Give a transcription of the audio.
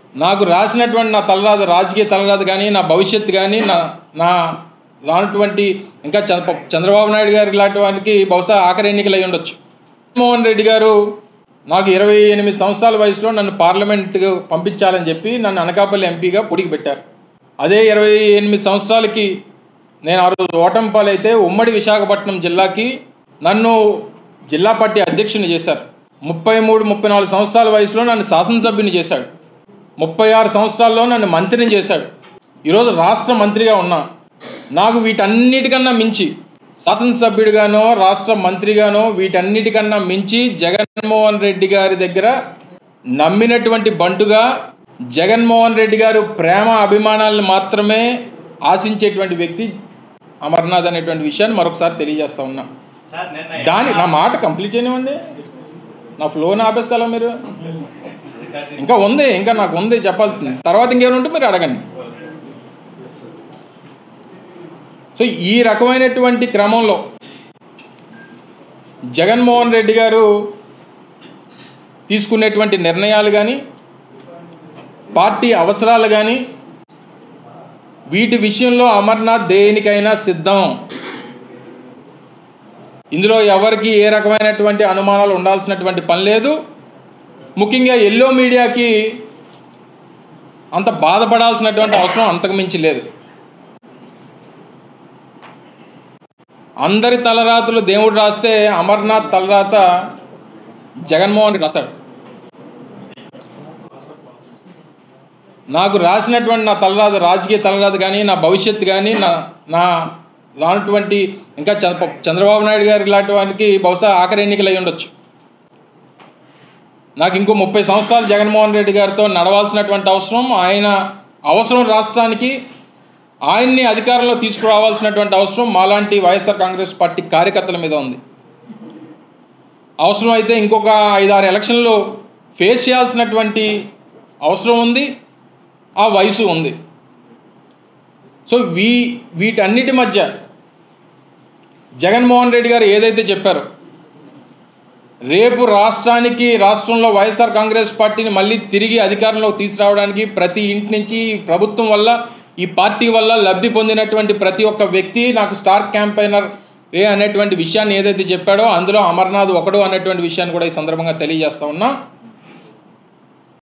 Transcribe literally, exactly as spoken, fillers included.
నాకు రాసినటువంటి నా తలరాత రాజకీయ తలరాత కానీ నా భవిష్యత్తు కానీ నా నా రానటువంటి ఇంకా చంద్రబాబు నాయుడు గారి లాంటి వారికి బహుశా ఆఖరి ఎన్నికలు అయి ఉండొచ్చు. జగన్మోహన్ రెడ్డి గారు నాకు ఇరవై ఎనిమిది సంవత్సరాల వయసులో నన్ను పార్లమెంట్కు పంపించాలని చెప్పి నన్ను అనకాపల్లి ఎంపీగా పొడికి పెట్టారు. అదే ఇరవై ఎనిమిది సంవత్సరాలకి నేను ఆ రోజు ఓటమి పాలైతే ఉమ్మడి విశాఖపట్నం జిల్లాకి నన్ను జిల్లా పార్టీ అధ్యక్షుని చేశారు. ముప్పై మూడు ముప్పై నాలుగు సంవత్సరాల వయసులో నన్ను శాసనసభ్యుని చేశాడు. ముప్పై ఆరు సంవత్సరాల్లో నన్ను మంత్రిని చేశాడు. ఈరోజు రాష్ట్ర మంత్రిగా ఉన్నా. నాకు వీటన్నిటికన్నా మించి శాసనసభ్యుడిగానో రాష్ట్ర మంత్రిగానో వీటన్నిటికన్నా మించి జగన్మోహన్ రెడ్డి గారి దగ్గర నమ్మినటువంటి బంటుగా జగన్మోహన్ రెడ్డి గారు ప్రేమ అభిమానాలను మాత్రమే ఆశించేటువంటి వ్యక్తి అమర్నాథ్ అనేటువంటి విషయాన్ని మరొకసారి తెలియజేస్తా ఉన్నా. దాని నా మాట కంప్లీట్ చేయనివ్వండి. నా ఫ్లోని ఆపేస్తాలో మీరు ఇంకా ఉంది ఇంకా నాకు ఉంది చెప్పాల్సింది. తర్వాత ఇంకేమైనా ఉంటే మీరు అడగండి. సో ఈ రకమైనటువంటి క్రమంలో జగన్మోహన్ రెడ్డి గారు తీసుకునేటువంటి నిర్ణయాలు కానీ పార్టీ అవసరాలు కానీ వీటి విషయంలో అమర్నాథ్ దేనికైనా సిద్ధం. ఇందులో ఎవరికి ఏ రకమైనటువంటి అనుమానాలు ఉండాల్సినటువంటి పని లేదు. ముఖ్యంగా ఎల్లో మీడియాకి అంత బాధపడాల్సినటువంటి అవసరం అంతకుమించి లేదు. అందరి తలరాతలు దేవుడు రాస్తే అమర్నాథ్ తలరాత జగన్మోహన్ రెడ్డి రాస్తాడు. నాకు రాసినటువంటి నా తలరాత రాజకీయ తలరాత కానీ నా భవిష్యత్తు కానీ నా నా రానటువంటి ఇంకా చంద్రబాబు నాయుడు గారి లాంటి వారికి బహుశా ఆఖరి ఎన్నికలు అయి ఉండొచ్చు. నాకు ఇంకో ముప్పై సంవత్సరాలు జగన్మోహన్ రెడ్డి గారితో నడవాల్సినటువంటి అవసరం, ఆయన అవసరం రాష్ట్రానికి, ఆయన్ని అధికారంలో తీసుకురావాల్సినటువంటి అవసరం మాలాంటి వైఎస్ఆర్ కాంగ్రెస్ పార్టీ కార్యకర్తల మీద ఉంది. అవసరం అయితే ఇంకొక ఐదారు ఎలక్షన్లు ఫేస్ చేయాల్సినటువంటి అవసరం ఉంది, ఆ వయసు ఉంది. సో వీ వీటన్నిటి మధ్య జగన్మోహన్ రెడ్డి గారు ఏదైతే చెప్పారో రేపు రాష్ట్రానికి రాష్ట్రంలో వైఎస్ఆర్ కాంగ్రెస్ పార్టీని మళ్ళీ తిరిగి అధికారంలోకి తీసుకురావడానికి ప్రతి ఇంటి నుంచి ప్రభుత్వం వల్ల ఈ పార్టీ వల్ల లబ్ధి పొందినటువంటి ప్రతి ఒక్క వ్యక్తి నాకు స్టార్ క్యాంపెయినర్ ఏ అనేటువంటి విషయాన్ని ఏదైతే చెప్పాడో అందులో అమర్నాథ్ ఒకడు అనేటువంటి విషయాన్ని కూడా ఈ సందర్భంగా తెలియజేస్తా ఉన్నా.